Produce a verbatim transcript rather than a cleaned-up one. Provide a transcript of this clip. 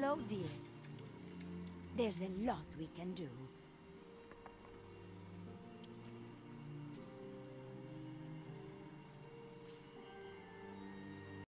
Hello, dear. There's a lot we can do.